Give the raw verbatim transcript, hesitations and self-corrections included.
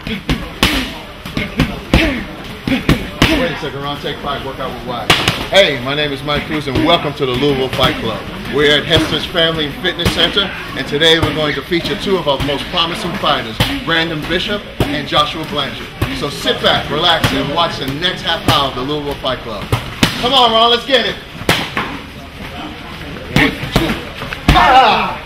Wait a second, Ron, take five, work out with wide. Hey, my name is Mike Cruz and welcome to the Louisville Fight Club. We're at Hester's Family and Fitness Center, and today we're going to feature two of our most promising fighters, Brandon Bishop and Joshua Blanchard. So sit back, relax, and watch the next half hour of the Louisville Fight Club. Come on, Ron, let's get it. One, two, ah!